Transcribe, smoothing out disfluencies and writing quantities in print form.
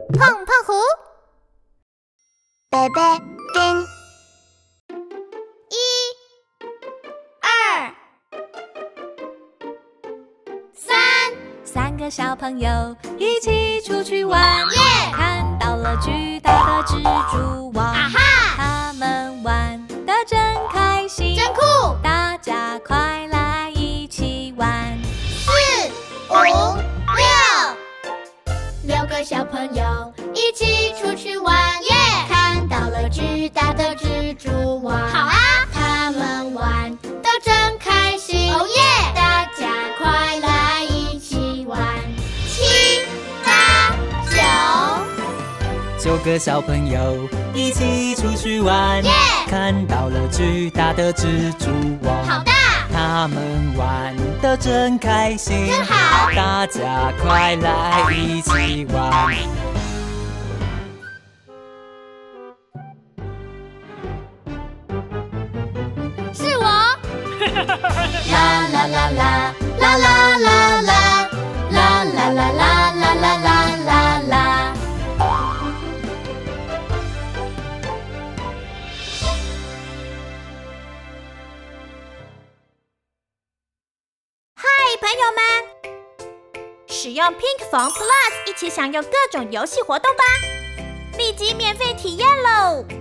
胖胖虎，贝贝丁，1、2、 3个小朋友一起出去玩， 耶！ 看到了巨大的蜘蛛网， 啊哈！ 他们玩得真开心， 真酷！ 大家快来一起玩。 4、5、6，6个小朋友一起出去玩，耶！看到了巨大的蜘蛛网，好啊！他们玩得真开心，哦耶！大家快来一起玩。7、8、9， 9个小朋友一起出去玩， 耶！ 看到了巨大的蜘蛛网， 好大！ 他们玩得真开心， 真好！ 大家快来一起玩。 是我！啦啦啦啦啦啦啦啦啦啦啦啦啦啦啦啦啦。 嗨，朋友们！使用 Pink Phone Plus 一起享用各种游戏活动吧！立即免费体验喽！